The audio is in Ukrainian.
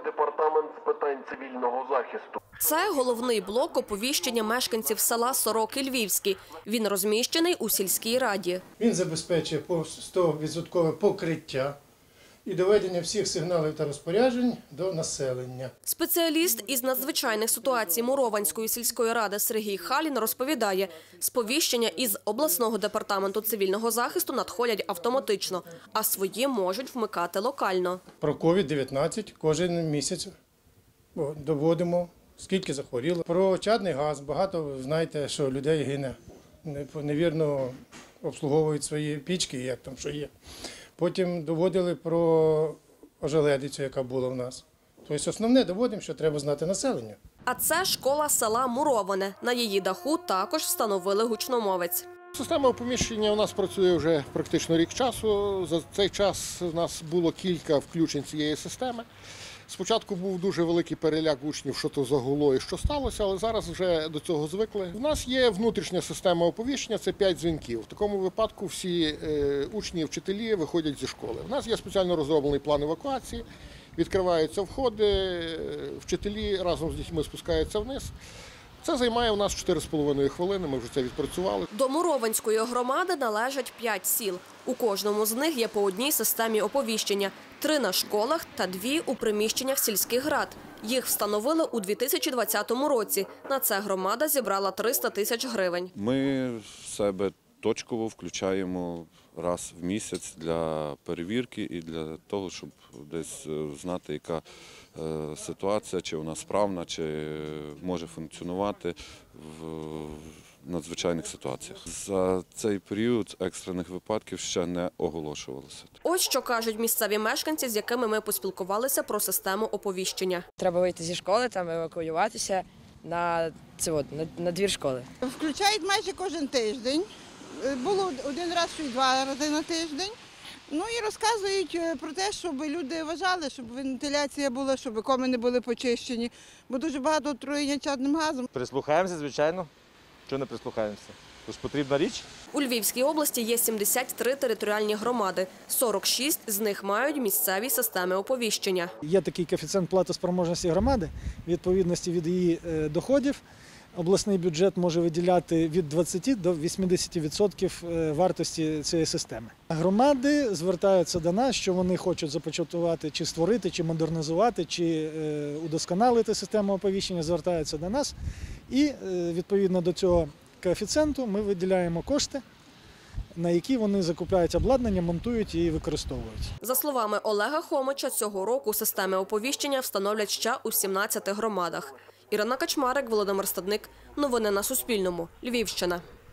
департамент з питань цивільного захисту. Це головний блок оповіщення мешканців села Сороки Львівські. Він розміщений у сільській раді. Він забезпечує 100% покриття і доведення всіх сигналів та розпоряджень до населення. Спеціаліст із надзвичайних ситуацій Мурованської сільської ради Сергій Халін розповідає, сповіщення із обласного департаменту цивільного захисту надходять автоматично, а свої можуть вмикати локально. Про COVID-19 кожен місяць доводимо, скільки захворіло. Про чадний газ. Багато знаєте, що людей гине, невірно обслуговують свої пічки, як там що є. Потім доводили про ожеледицю, яка була в нас. Тобто основне доводимо, що треба знати населення. А це школа села Муроване. На її даху також встановили гучномовець. Система оповіщення у нас працює вже практично рік часу. За цей час у нас було кілька включень цієї системи. Спочатку був дуже великий переляк учнів, що то загуло і що сталося, але зараз вже до цього звикли. У нас є внутрішня система оповіщення, це 5 дзвінків. В такому випадку всі учні і вчителі виходять зі школи. У нас є спеціально розроблений план евакуації, відкриваються входи, вчителі разом з дітьми спускаються вниз. Це займає у нас 4,5 хвилини, ми вже це відпрацювали. До Мурованської громади належать 5 сіл. У кожному з них є по одній системі оповіщення. 3 на школах та 2 у приміщеннях сільських рад. Їх встановили у 2020 році. На це громада зібрала 300 тисяч гривень. Ми в себе точково включаємо раз в місяць для перевірки і для того, щоб десь знати, яка ситуація, чи вона справна, чи може функціонувати в надзвичайних ситуаціях. За цей період екстрених випадків ще не оголошувалося. Ось що кажуть місцеві мешканці, з якими ми поспілкувалися про систему оповіщення. Треба вийти зі школи, там евакуюватися на двір школи. Включають майже кожен тиждень. Було один раз і 2 рази на тиждень. Ну і розказують про те, щоб люди вважали, щоб вентиляція була, щоб комини були почищені, бо дуже багато отруєння чадним газом. Прислухаємося, звичайно. Чого не прислухаємося? Тож потрібна річ. У Львівській області є 73 територіальні громади. 46 з них мають місцеві системи оповіщення. Є такий коефіцієнт платоспроможності громади, відповідності від її доходів. Обласний бюджет може виділяти від 20 до 80% вартості цієї системи. Громади звертаються до нас, що вони хочуть започаткувати, чи створити, чи модернізувати, чи удосконалити систему оповіщення, звертаються до нас. І відповідно до цього коефіцієнту ми виділяємо кошти, на які вони закупляють обладнання, монтують і використовують. За словами Олега Хомича, цього року системи оповіщення встановлять ще у 17 громадах. Ірина Качмарик, Володимир Стадник. Новини на Суспільному. Львівщина.